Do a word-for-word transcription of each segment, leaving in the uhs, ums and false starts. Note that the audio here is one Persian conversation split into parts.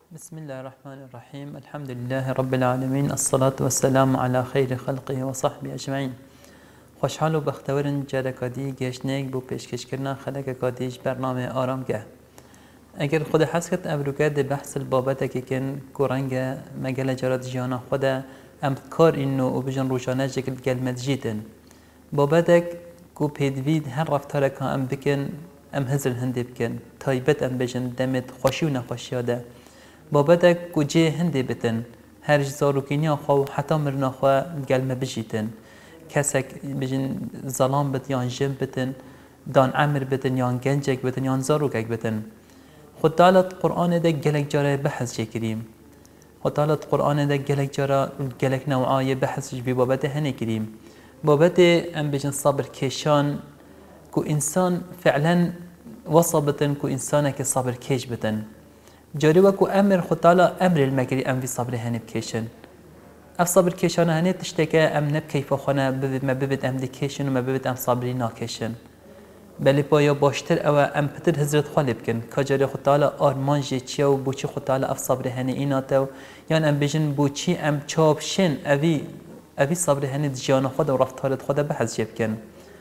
بسم الله الرحمن الرحيم. الحمد لله رب العالمين، الصلاة والسلام على خير خلقه وصحبه أجمعين. خوشحال و بختورن جرکادی گشنگ بو پیشکش کردن خلق کادیش برنامه آرام گه. اگر خود حس کرد ابروکه ده بحث البابته که کن کورنگ مگل جرات جانا خود ام کار اینو و بجن روشانه جکل گلمت جیتن بابتك کو پیدوید هر رفتار که ام بکن ام هزل هندی بکن تایبت ام بجن دمت خوشی و نخوشی ده بابتك کو جه هندی بتن هر جزاروکینیا خو حتی مرنا خو گلمه بجیتن کسک بجن ظلام بت یان جم بتن دان عمر بتن یان گنجک بتن یان زاروکک بتن خود تعالی قرآن ده گلک جاره بحث کریم خود تعالی قرآن ده گلک جاره گلک نوعای بحث بی بابت هنی کریم بابت ام بجن صبر کشان کو انسان فعلا وصبتن کو انسانه که صبر کش بتن جاری وکو امر خود تعالی امر المکری ام في صبر هنی بکشن اف صبر کشان هنی تشتکه ام نب کیف خانه ببید ما ببید ام دی کشن و ما ببید ام صبری ناکشن بلی پایا باشتر او ام پتر حضرت خالب کن کجاری خود تعالی آرمان جه چیه و بوچی خود تعالی اف صبر هنی ایناتو یان ام بجن بوچی ام چاب شن اوی اوی صبر هنی جان خود و رفتارت خود بحث جب کن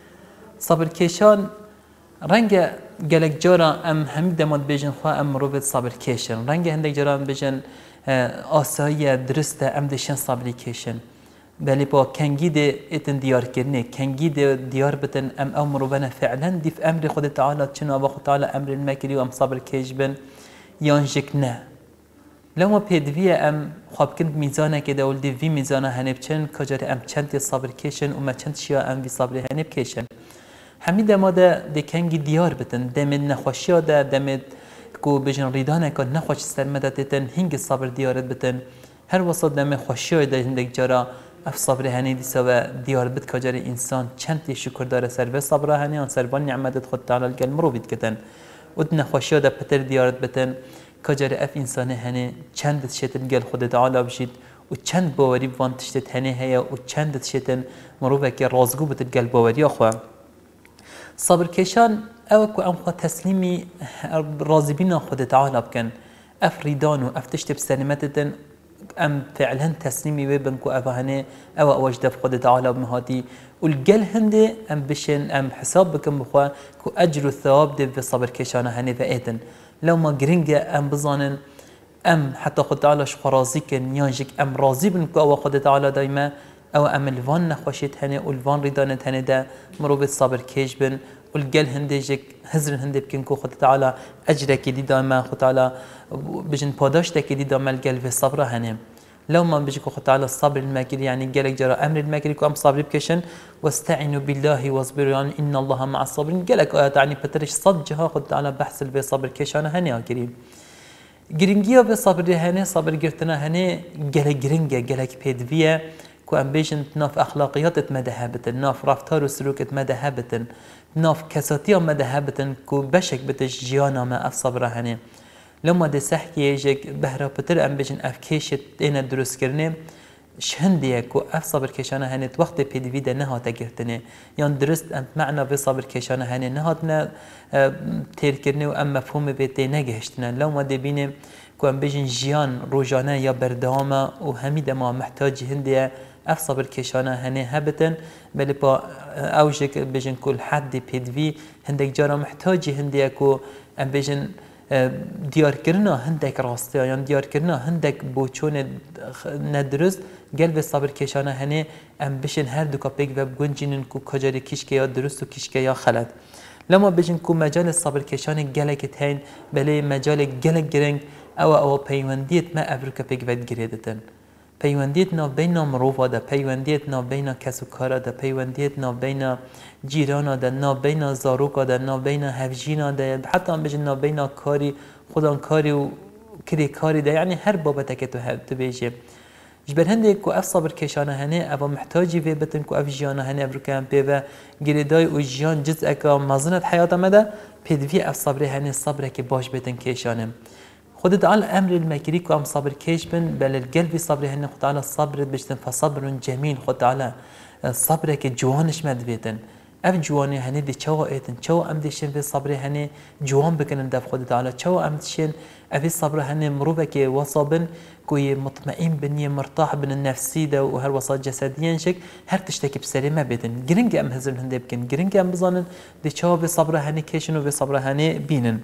صبر کشان رنگ گلک جارا ام همین دماد بجن خواه ام روبت صبر کشن رنگ هندک جارا ام بجن آسایی درسته ام دشن صبری کشن بلی با کنگی ده اتن دیار کرنه کنگی ده دیار بتن ام امر بنا فعلا دیف امر خود تعالی چنو ابا خود تعالی امر المکری و ام صبر کش بن یانجک نه لما پیدویه ام خواب کند میزانه که دول دی وی میزانه هنب چن کجاره ام چند صبر کشن و ما چند شیا ام وی صبر هنب کشن همین ما ده ده کنگی دیار بتن دمد نخوشیا ده دمد کو بجن ریدانه که نخوش سرمده تتن هنگ صبر دیارت بتن هر وسط دم خوشیا ده هندک جارا اف صبر هنی دیسا و دیار بد کجاره انسان چند شکر داره سر و صبر هنی آن سربان نعمت خود تعالی الگل مرو بید کتن و نخوشیا ده پتر دیارت بتن کجاره اف انسان هنی چند شتن گل خود تعالی بشید و چند باوری وان تشتت هنی هیا و چند شتن مرو که رازگو بتد گل باوری آخوا صبر کشان او کو ام خو تسلیمی راضی بینا خود تعالی بکن افریدان و افتشت بسلامتتن ام فعلا تسلیمی وبن کو افهنه او اوجد خود تعالی بمهاتی والجل هندي ام بشن ام حساب بكم بخوا كو اجر الثواب دي في صبر كشانه هني فايتن لو ما جرينجا ام بظانن ام حتى خد تعالى شخرازي كن يانجك ام راضي بن كو خد تعالى دايما او ام الفان نخوشيت هني والفان ريدانت هني دا مروبت صبر كيش بن والجل هندي جك هزر هندي بكن كو خد تعالى اجرك دي دايما خد تعالى بجن باداشتك دي دايما الجل في الصبر هني لو ما بيجي خد تعالى الصبر الماكري يعني جالك جرى امر الماكري كو ام صبر بكشن واستعينوا بالله واصبروا يعني ان الله مع الصابرين جالك ايات يعني بترش صدجها خد تعالى بحث في صبر كشان هني كريم جرينجيا في صبر هني صبر جرتنا هني جالك جرينجا جالك بيدفيا كو ام بيجن ناف اخلاقيات مذهبت ناف رفتار وسلوك مذهبت ناف كساتيا مذهبت كو بشك بتش جيانا ما اف صبر هني لما ده سحكي يجيك بهرا بتر ام بيجن اف كيشت انا دروس كرني شهنديه كو اف صبر كيشانه هنت وقت بيدوي ده نها تجرتني يان درست ام معنى في صبر كيشانه هني نهاتنا تير كرني و ام مفهوم بيتي نگهشتنا لما ده بينه كو ام بيجن جيان روجانه يا بردامه و هميده ما محتاج هنديه اف صبر كيشانه هني هبتن بل با اوجك بيجن كل حد بيدوي هندك جارا محتاج هنديه كو ام بيجن دیار کردن هندک راسته یا دیار کردن هندک بوچون ندرست گل به صبر کشانه هنی ام بشن هر دو کپیک و بگنجینن کو کجاری کیشکه یا درست و کیشکه یا خلط لما بجن کو مجال صبر کشانه گلک تین بله مجال گلک گرنگ او او پیوندیت ما افر کپیک ود گریدتن پیوندیت نا بین مروفا ده پیوندیت نا بین کسوکارا ده پیوندیت نا بین جیرانا ده نا بین زاروکا ده نا بین هفجینا ده حتی هم بجن نا بین کاری خودان کاری و کری کاری ده یعنی هر بابته که تو تو بیجی جبر هنده کو اف صبر کشانه هنه اوا محتاجی وی بتن کو اف جیانه هنه افر کم پی و گریدای و جیان جزء کا مزنت حیات مده پیدوی اف صبر هنه صبر که باش بتن کشانه خود تعالى امر المكري كو ام صبر كيش بن بل القلب صبر هن خد تعالى الصبر بجتن فصبر جميل خد تعالى صبرك جوانش مد بيتن اف جوانی هنی دی چوا ایتن چوا ام دیشن به صبر هنی جوان بکنن دف خود تعالی چوا ام دیشن افی صبر هنی مروبه که وصابن کوی مطمئن بنی مرتاح بن النفسی ده و هر وصال جسدیان شک هر تشتکی بسری ما بدن گرنگ ام هزل هنده بکن گرنگ ام بزانن دی چوا به صبر هنی کشن و به صبر هنی بینن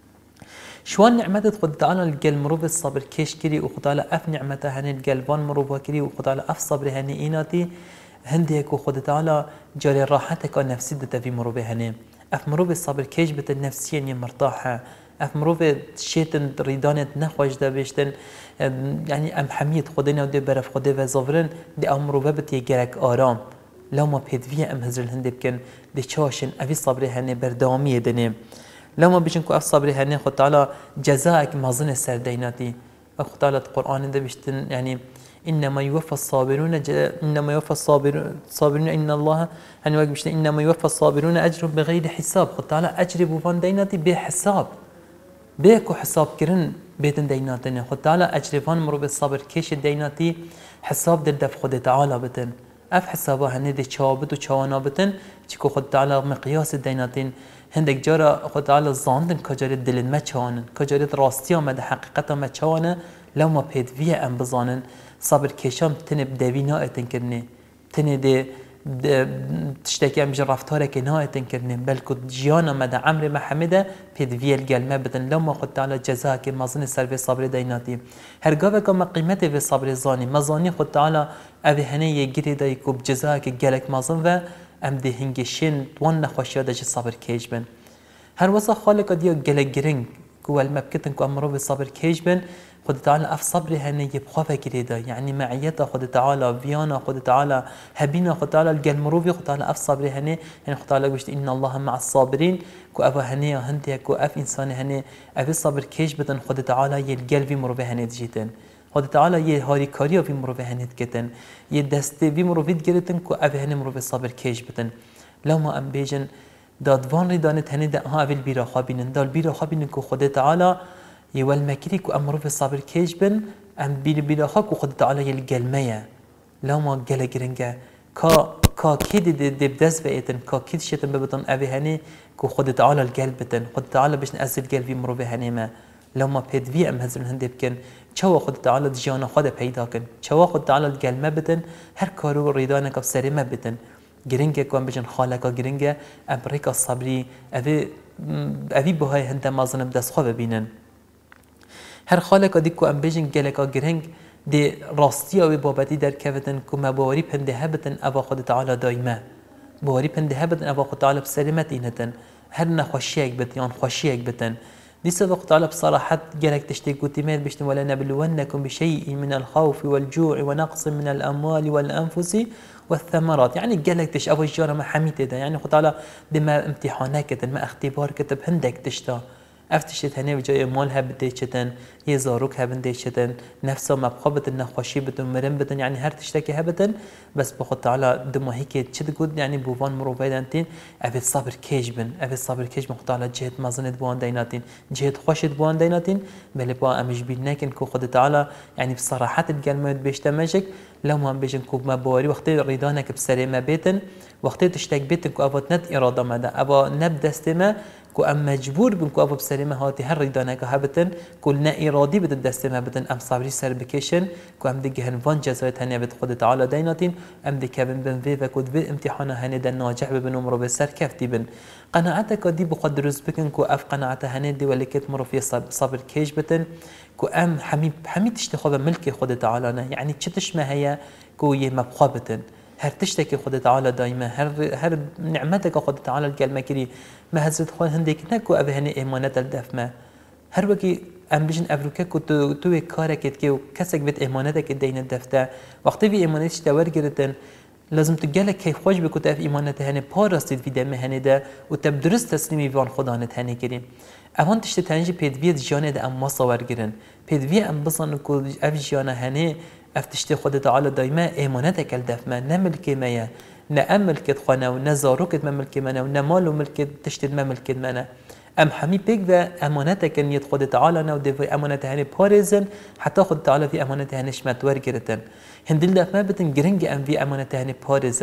شوان نعمت خود تعالی الجل مروب الصبر كيش كري وخداله اف نعمته هني الجلبان مروبا كري وخداله اف صبر هني ايناتي هنديك وخد تعالى جاري راحتك النفسية في مروبه هني اف مروب الصبر كيش بت النفسية اني مرتاحة اف مروب شيتن ريدانت نخوش ده بيشتن يعني ام حميد خدنا ودي برف خده وزافرن دي ام مروبه بتي جرك آرام لو ما بيدفيا ام هزر الهندي بكن دي چاشن افي صبر هني بردامية دني لو ما بيجن كو اف صبر هني خد تعالى جزاك مازن السرديناتي خد تعالى القرآن ده بيشتن يعني إنما يوفى الصابرون إنما يوفى الصابرون صابرون إن الله يعني واجب إنما يوفى الصابرون أجرهم بغير حساب خد تعالى أجر بوفان ديناتي بحساب بيكو حساب كرن بيتن ديناتنا خد تعالى أجر فان مرو بالصبر كيش الديناتي حساب دل دف خد تعالى بتن أف حسابها هندي شابت وشوانا بتن تشكو خد تعالى مقياس الديناتين هندك جارة خد تعالى الزاندن كجارة دل ما شوانا كجارة راستيا مد حقيقة ما شوانا لو ما بيد فيها أم بزانن صبر كشام تنب داوی نایتن کرنه تنه ده تشتكي ام رفتارك نایتن کرنه بلکو جیانا مده عمر محمده پید ویل گلمه بدن لما خود تعالی جزاء که مازن سر به صبر دیناتی هرگاه که ما قیمت به صبر زانی مازانی خود تعالی اوه هنه یه گیری دای که جزاء که گلک مازن و ام ده هنگشین وان نخوشی داشت صبر کیج بن هر واسه خالق دیا گلک گرنگ که المبکتن که امرو به صبر کیج بن خد تعالى اف صبر هني يبخافه كريدا يعني معيته خد تعالى فيانا خد تعالى هبينا خد تعالى الجلمروفي خد تعالى اف صبر هني يعني خد تعالى قلت ان الله مع الصابرين كو اف هني هندي كو اف انسان هني اف صبر كيش بدن خد تعالى يلجل في مروفي هني جيتن خد تعالى يه هاري كاريا في مروفي هني تكتن يدست في مروفي جرتن كو اف هني مروفي صبر كيش بدن لو ما ام بيجن دادوان ردانت هني ده ها اف البيرا خابين دال البيرا خابين كو خد تعالى يوال مكري كو أمر في الصبر كيش بن أم بيل بيل خاك وخد تعالى الجلمية لو ما جل جرنجا كا كا كيد دي بدس بيتن كا كيد شتن ببطن أبي هني كو خد تعالى الجلب بتن خد تعالى باش نأزل جلبي مرو بهني ما لو ما بيد في أم هزر هندي بكن شوا خد تعالى دجانا خد بيدا كن شوا خد تعالى الجلمة بتن هر كارو ريدانك بسري ما بتن جرنجا كون بجن خالك جرنجا أمريكا الصبري أبي أبي بهاي هندا ما ظن بدس خو ببينن هر خالق ديكو ام بيجن جلكا جرنگ دي راستيا و بابتي در كفتن كما بواري پنده هبتن ابا خود تعالى دايما بواري پنده هبتن ابا خود تعالى بسلامت اينتن هر نخوشيك بت يان خوشيك بتن دي سبق تعالى بصراحة جلك تشتي قتيمات بشتن ولا نبلونكم بشيء من الخوف والجوع ونقص من الاموال والانفس والثمرات يعني جلك تش ابو الجاره ما حميته ده يعني خد تعالى دما امتحانات ما اختبار كتب هندك تشتا افتشت هني بجای مالها بدي شتن يزاروك هبن دي شتن نفسه مبخبت النخوشي بدن مرن بدن يعني هر تشتكي هبتن بس بخد تعالى دم هيك تشد قد يعني بوفان مروفيدانتين افي الصبر كيج بن افي الصبر كيج مخد تعالى جهد مازنت بوان ديناتين جهد خوشت بوان ديناتين بل بوا امش بيناكن كو خد تعالى يعني بصراحة القلمات بيشتمجك لو ما بيجن كو ما بواري وقت ريدانك بسلامة بيتن وقت تشتك بيتن كو افات نت إرادة مدى ابا نب دستما كو ام مجبور بن كو ابو بسلامه هاتي هر ريدانك هبتن كل نا ارادي بد دستما بتن ام صبري سر بكيشن كو ام دي هنفان جزايت هني بد خد تعالى ديناتين ام دي كابن بن في فكود في امتحان هني دن ناجح بن عمره بسر كفتي بن قناعتك دي بقدر بكن كو اف قناعته هني دي ولكت مر في صبر كيش بتن كو ام حميد حميد تشتخوب ملكي خد تعالى يعني تشتش ما هي كو يمبخبتن هر تشتكي خد تعالى دايما هر هر نعمتك خد تعالى الكلمه كري ما هزت خوان هنديك نكو ابهني ايمانات الدفمه هر وكي ام بيجن افروكا كنت تو كارك كي كسك بيت ايماناتك الدين الدفتا وقت في ايماناتش تورجرتن لازم تجلك كيف خوش بكت اف ايمانات هني باراستيد في دم هني ده وتبدرس تسليمي وان خدانت هني كريم اوان تشت تنجي بيدفيت جانه ده ام مصور جرن بيدفي ام بصن كو اف جانه هني افتشتي خد تعالى دايما ايماناتك الدفمه نملك مايا نأملكت خنا ونزاروكت مملك منا ونمالو ملكت تشتد مملك منا ام حمي بيك ذا امانتك ان يدخل تعالى نو دي امانته هني باريزن حتى خد تعالى في امانته هني شمت ورجرتن هندل دفما بتن جرنج ام في امانته هني باريزن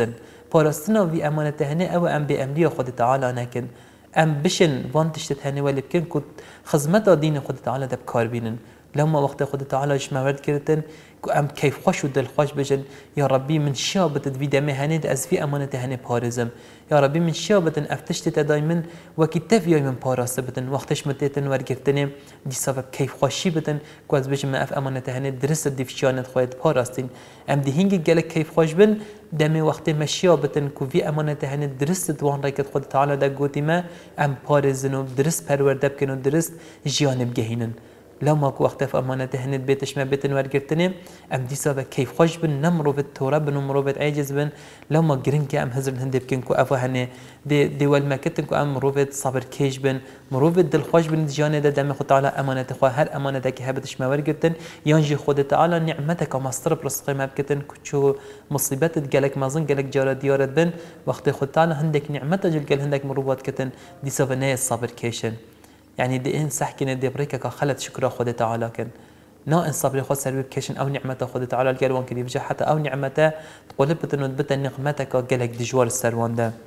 پاراستنا وی امانت هنه او ام به امری خود تعالی نکن ام بشن وان تشتت هنه ولی بکن که خدمت دین خود تعالی دب کار بینن لما وقت خود تعالیش مورد کردن که ام کیف خوش و دل خوش بجن یا ربی من شابت وی دم هنه از وی امانت هنه پارزم یا ربی من شابتن افتشت دایما وکی تفیای من پاراسته بتن وقتش متیتن ورگرتنه دی سبب کیف خوشی بتن که از بجم اف امانت هنه درست دیفشانت خواهد پاراستین ام دی هنگی گلک کیف خوش بن دم وقت مشیا بتن که وی امانت هنه درست دوان رکت خود تعالی دا گوتی ما ام پارزن و درست پرورده بکن و درست جانب گهینن لما کو وقت في امانه هند بيتش ما بيتن ورگرتنه ام دي سبب كيف خوش بن نمرو بالتورا بن نمرو عاجز بن لما جرين ام هزر هند بكن كو افا هني دي دي ول ما كتن كو ام مروفت صبر كيش بن مروفت دل خوش بن جانه ده دم خد تعالى امانه خو هر امانه که هبتش ما ورگرتن ينجي خد تعالى نعمتك مصدر برزق ما بكتن كو مصيبات جالك مازن جالك جارة ديارت بن وقت خد تعالى هندك نعمته جل جل هندك مروفات كتن دي سبب نه صبر كيشن يعني دي إن صح كنا دي بريكا كخلت شكرا خود تعالى كن نا إن صبر خود سربي بكشن أو نعمته خود تعالى الجلوان كدي بجا حتى أو نعمته تقولب بتنود بتن نعمتك جلك دجوار السروان ده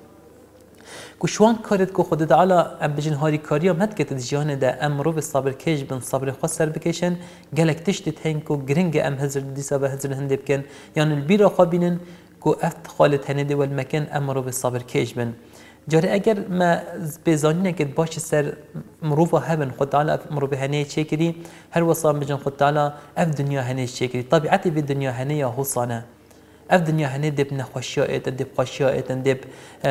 كشوان كارد كو خود تعالى أم بجن هاري كاريا مت كت دجانه ده أم رو بالصبر كيش بن صبر خود سر بكشن جلك تشتت هين كو جرينج أم هزر دي سبب هزر هندي بكن يعني البيرة خابينن كو أفت خالت هندي والمكان أم رو بالصبر كيش بن جاری اگر ما بزنی که باش سر مروفه هبن خود تعالی مروفه هنیه چیکری هر وصام بجن خود تعالی اف دنیا هنیه چیکری طبیعتی به دنیا هنیه حسانه اف دنیا هنیه دب نخوشیات دب قشیات دب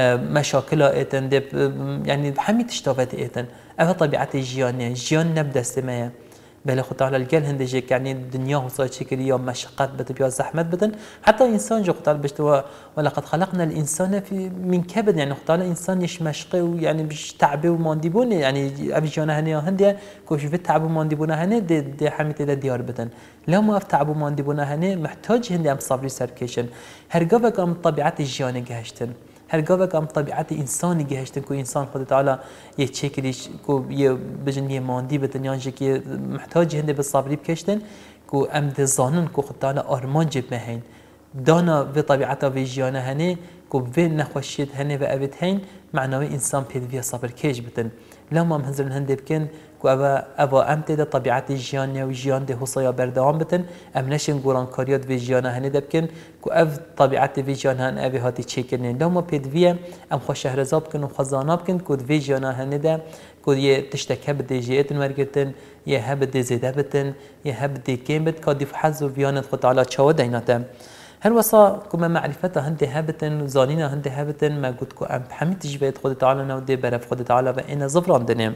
مشاکلات دب يعني همه تشتافت ایتن اف طبیعت جیانه جیان نبدأ سماه بله خود تعالی الجل هندجك يعني الدنيا وصار شكل يوم مشقات بتبيا زحمت بدن حتى إنسان جو تعالى بشتوا ولقد خلقنا الإنسان في من كبد يعني تعالى إنسان يش مشقي ويعني بش تعبه ومانديبون يعني أبي جانا هنيا هندية كوش في تعب ومانديبون هني دي دي حميت ده ديار بدن لو ما في تعب ومانديبون هني محتاج هندي أم صبري سركيشن هرجوا كم طبيعة الجيان جهشتن هرجوا كم طبيعة إنسان جهشتن كو إنسان خد تعالى يتشكلش كو يبجن يماندي بتنيانج كي محتاج هندي بالصبري بكشتن كو أم دزانن كو خد تعالى أرمان جب مهين دانا بطبيعته في جيانه هني كو في نخوشيت هني وأبد هين معنوي إنسان بيد صبر كيش بتن لما مهزرن هندي بكن كو أبا أبا أم تدا طبيعة الجيان وجيان ده حصيا بردوام بتن أم نشين قران كاريات في جيانه هني دبكن كو أف طبيعة في جيان هن أبي هاتي تشيكنين لما بيد فيا أم خوش شهرزاب كن وخزانة بكن كو في جيانه هني ده كو يه تشتكى بدي جيتن ورقتن يه هبدي زيدا بتن يه هبدي كيم بت كادي فحزو فيانت خد على تشاو ديناته هل وصا كما معرفته هندي هابتن زانينا هندي هابتن ما قلت كو أم حميت جبت خد تعالى نودي برف خد تعالى وإنا زفران دنيم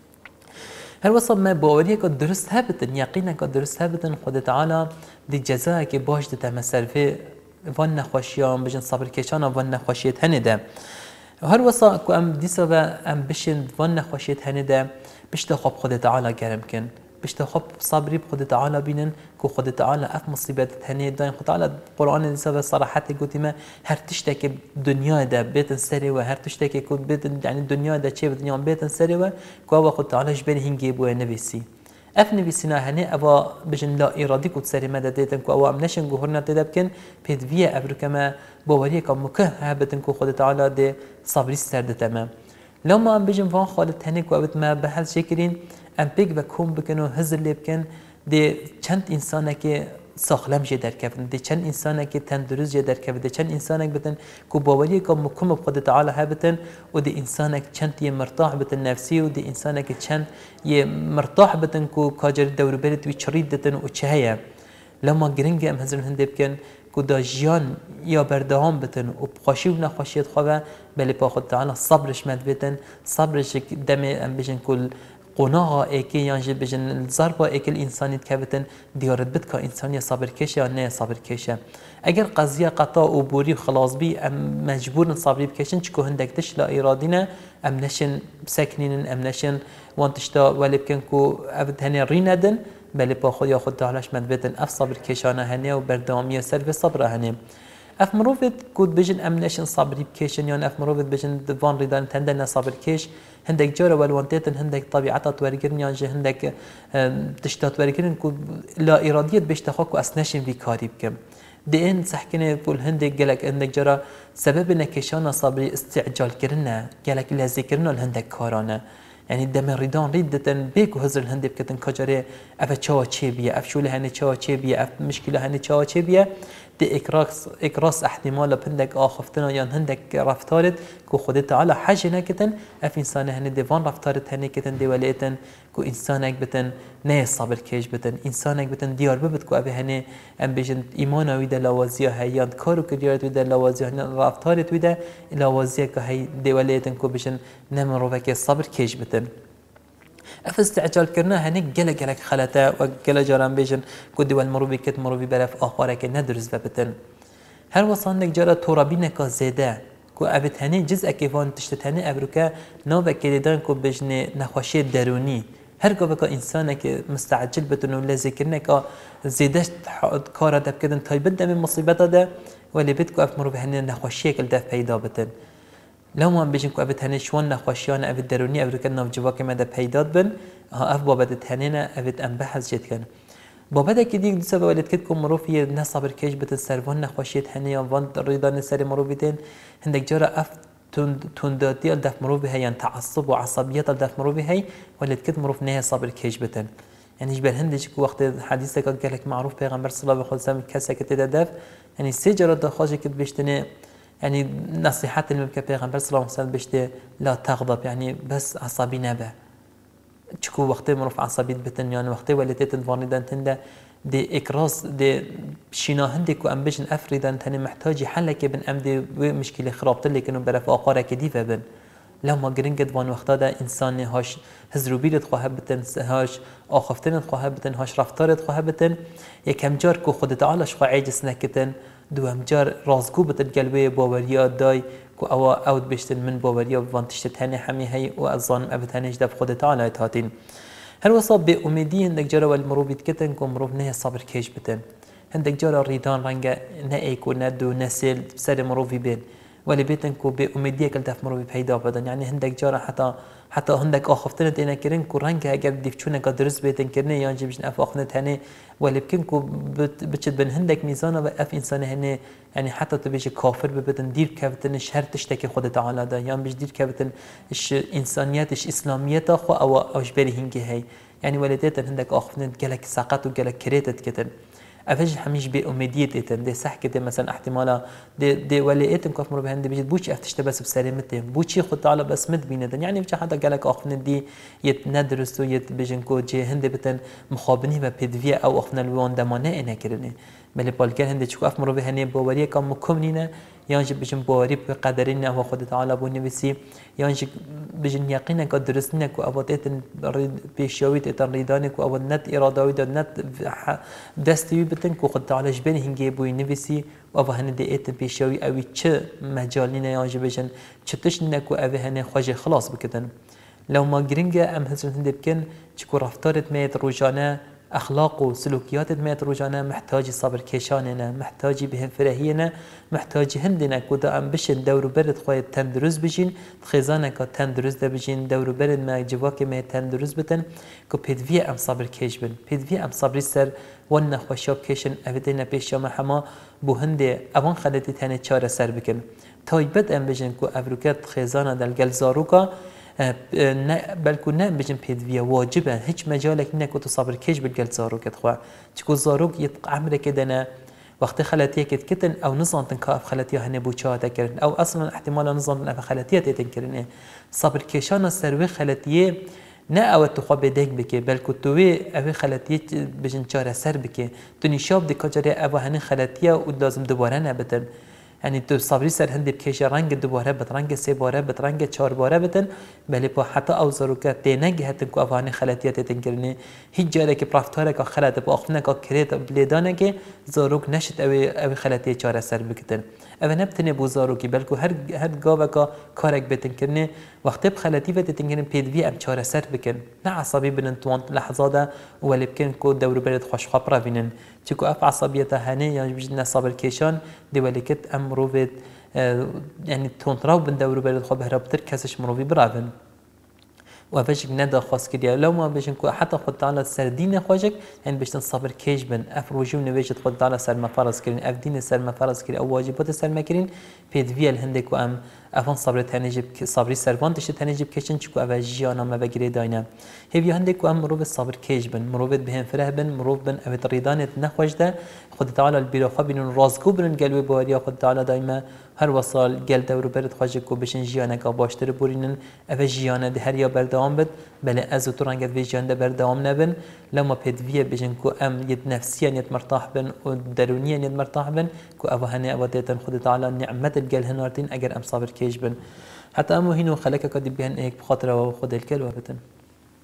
هل وصا ما باوريه قد درست هابتن يقينا قد درست هابتن خد تعالى دي جزاء كي باش تتمثل في فن نخوشيان بجن صبر كيشان وفن نخوشيت هنده هل وصا كو أم دي سبا أم بشن فن نخوشيت هنده بش تخب خد تعالى كرم كن بش تخب صبري بخد تعالى بينن كو خد تعالى اف مصيبات هني داين خد تعالى القران سبب صراحه قلت ما هر تشتكي دنيا ده بيت سري و هر تشتكي كو بيت يعني الدنيا ده شيء دنيا بيت سري و كو خد تعالى جبل هنجي بو نبيسي اف نبيسنا هني ابا بجن لا ارادي كو سري مدى ديتن كو او امنشن جوهرنا تدبكن بيد فيا ابر كما بوريه كم مكه هبتن كو خد تعالى ده صبري سرد تمام لما ام بجن فان خالد هني كو ابت ما بحث شكرين ام بيك بكون بكنو هزر اللي بكن دي چند انسانه که ساخلم جه در کفن دي چند انسانه که تندرست جه در کفن دي چند انسانه بتن کو باوری که مکم بخود تعالی هبتن و دي انسانه چند يه مرتاح بتن نفسي و دي انسانه که چند يه مرتاح بتن کو کاجر دور برد و چرید دتن و چهيه لما گرنگ ام هزر هنده بکن کو دا جیان یا بردهام بتن و بخوشی و نخوشیت خواه بلی پا خود تعالی صبرش مد بتن صبرش دم ام بجن کل قناعة اكي يعني بجن الضربة اكل الانسان كابتن ديارت بد كإنسان صبر كيشه یا نه صبر كيشه اگر قضية قطع و بوري خلاص بي ام مجبور صبري بكيشن چكو هندك تش لا ارادينا ام نشن ساكنين ام نشن وانتشتا ولي بكن كو ابد هني ريندن بل با خود یا خود تعالش مد بتن اف صبر كيشانه هني و بردامي سر صبر هني اف مروفت كود بجن ام نشن صبري بكيشن يعني اف مروفت بجن دفان ريدان تندنا صبر كيش هندك جارة والوانتيتن هندك طبيعتها تورجرن يعني هندك تشتات تورجرن كود لا إرادية بيش تخاكو أسنشن في كاري بكم دين سحكنه بول هندك جلك عندك جرا سبب نكشان صبري استعجال كرنا جلك لازم كرنا الهندك كارانه يعني دم ريدان ردة بيكو هزر الهندي بكتن كجري أف تشوا تشيبيا أف شوله هني تشوا تشيبيا أف مشكلة هني تشوا تشيبيا دي إكراس إكراس احتمال بندك آخفتنا يان هندك رفتارت كو خدت على حاجة كتن أف إنسان هني ديفان رفتارت هني كتن دي وليتن كو إنسانك بتن نه صبر كيش بتن إنسانك بتن ديار ببت كو أبي هني أم بيجن إيمانا ويدا لوازيا هيان كارو كديارت ويدا لوازيا رفتارت ويدا لوازيا كهي دي وليتن كو بيجن نمرو فكي صبر كيش بتن اف استعجال كرنا هنيك جل جلك خلتا وجل جرام بيجن كودي والمروبي كت مروبي برف آخرك ندرس ببتن هر وصانك جرا ترابينك زيدا كو ابت هني جزء كيفان تشتت هني ابروكا نوبا كيدان كو بجني نخوشي دروني هر قبك انسانك مستعجل بتن ولا ذكرنك زيدا كارا دب كدن تاي بدا من مصيبته ده ولي بدكو اف مروبي هني نخوشي كل ده پیدا بتن لو ما بيجن كو ابد هني شون نخوشيان ابد دروني ابد كنا في جواك مدى پیداد بن ها اف بابد هنينا ابد ام بحث جد كان بابد كديك دي سبب ولد كدكم مروفي نصبر كيش بتسرفون نخوشيت هني وان رضا نسري مروفيتين عندك جرا اف تنداتي الدف مروفي هي تعصب وعصبيات الدف مروفي هي ولد كد مروف نهي صبر كيش بتن يعني جبال هندش وقت حديثك قال لك معروف پیغمبر صلى الله عليه وسلم كسا كتدف يعني سجرة دخاجه كد بيشتني يعني نصيحات المبكى پیغمبر صلى الله عليه وسلم بشته لا تغضب يعني بس عصبي نبه تشكو وقت مروف عصبي بتن يعني وقت ولتت فاندان تنده دي اكراس دي شينا هندك وام بجن افريدان تاني محتاجي حلك بن ام دي مشكله خرابت اللي كانوا برف اقاره كديفه بن لما جرينجد وان وقتا ده انسان هاش هزروبيلت خواه بتن هاش آخفتن خواه بتن هاش رفتارت خواه بتن يكم جار كو خود تعالى شخو عاجز نكتن دوام جار رازگو بتن قلبي باوريا داي كو او اوت بشتن من باوريا وان تشتت هني حمي هي واظن ابت هنيش دف خود تعالى هاتين هل وصاب بأميدي عندك جرى والمروبيت كتن كو مروب نه صبر كيش بتن عندك جرى ريدان رنجا نايك وندو نسل سر مروبي بين ولی بیتن کو به امیدیه کل دف مروی پیدا بدن یعنی هندک جارا حتی حتی هندک آخفتن تینا کرن کو رنگ اگر دیفچونه که درست بیتن کرنه یا جیبشن اف آخنه تنه ولی بکن کو بچت بن هندک میزانه و اف انسان هنه يعني حتى تبيش كافر ببدن دير كابتن شهر تشتكي خود تعالى ده يعني بيش دير كابتن إيش إنسانيات إيش إسلاميات أخو أو أوش بري هنجي هاي يعني ولدت عندك أخفن جلك سقط وجلك كريتت كتن أفج حميش بأميدية إتن ده صح كده مثلا احتمالا ده ده ولا إتن كافر بهند بيجي بوش أفتشت بس بسلامته بوشي خد تعالى بس مد بينا ده يعني بيش حتى جلك أخفن دي يتندرسوا يت بيجن كو جه هند بتن مخابني ببدفيا أو أخفن الوان دمانة إنا كرني بله بالكر هند شو أف مرو بهني بواري كم مكملينه يانج بيجن بواري بقدرنا هو خد تعالى بونيسي يانج بيجن يقينا كدرسنا كأبوات بيشويت تنريدانك وأبوات نت إرادة ويد نت دستي بتن كو خد تعالى جبني هنجي بونيسي وأبو هند دقيت بيشوي أوي ش مجالنا يانج بيجن شتشنا كو أبي هني خواجه خلاص بكتن لو ما جرينجا أم هزر هند بكن شكو رفتارت ميت روجانه أخلاق وسلوكيات الميت روجانا محتاج صبر كيشاننا محتاج بهم فرهينا محتاج هندنا كودا أم بشن دور برد خوي تندرز بجين خزانة كا تندرز ده بجين دور برد ما جواك ما تندرز بتن كو بيدفيا أم صبر كيش بن بيدفيا أم صبر سر ون خوشاب كيشن أفدينا بيش ما حما بو هندي أوان خلتي تاني چار سر بكن تايبت أم بجن كو أفروكات خزانة دل جلزاروكا بلکه نه بجن پیدویه واجبه هیچ مجالك نکو تو صبر کش بالجل زاروك تخوا تكو زاروك يتق عمرك كده وقت خلاتيه كتن او نظام تنكاف خلاتيه هني بوچا تكرن او اصلا احتمال نظام اف خلاتيه تنكرن صبر كشان سروي خلاتيه نه او تخوا بدك بك بلکه توي او خلاتيه بجن چاره سر بك تني شاب دكاجره او هني خلاتيه و لازم دوباره نبتن يعني تو صبري سر هندي بكيش رنگ دوباره بت رنگ سه باره بت رنگ چهار باره بتن بله با حتی او زروکت تنگ هتن کو افانی خلاتیت تنگرنی هیچ جاره که پرافتاره که خلات با اخفنه که کريت بلیدانه که زروک نشت او او خلاتی چهار سر بکتن او نبتنه بو زروکی بلکو هر هر گاوه که کارک بتن کرنه وقت بخلاتی و تنگرن پیدوی ام چهار سر بکن نه عصبی بنن توان لحظاته ولی بکن کو دور برد خوش خبره بینن چکو اف عصبیته هنه یا بجن صبر کشان دی ولی کت ام مروفت يعني تونتراو بن دورو برد خو بهربتر كسش مروفي برافن و افشک ندا خواست کردیا لو ما بشن کو حتی خود تعالی سر دین خوشک یعنی بشتن صبر کیش بن افروجی و نویجت خود تعالی سر مفرض کردن اف دین سر مفرض کرد او واجبات سر مکرین پید ویل هندک و ام افان صبر تنجب صبری سروان تشت تنجب کشن چکو اف جیانا ما بگیری داینا هیوی هندک و ام مروب صبر کیش بن مروبت بهم فره بن مروب بن اف تریدانت نخوش ده خود تعالی البیرا خبین رازگو برن قلب باریا خود تعالی دایما هر وصال گل دور برد خواجه کو بشن جیانه کا باشتر بورینن اف جیانه ده هر یا بردام بد بله از تو رنگت وی جان ده بردام نبن لما پدویه بشن کو ام ید نفسيا ید مرتاح بن و درونيا ید مرتاح بن کو اوا هنه اوا دیتن خود تعالی نعمت الگل هنارتين اگر ام صابر کیش بن حتى امو هینو خلق کدی بهن ایک بخاطر و خود الکل و بتن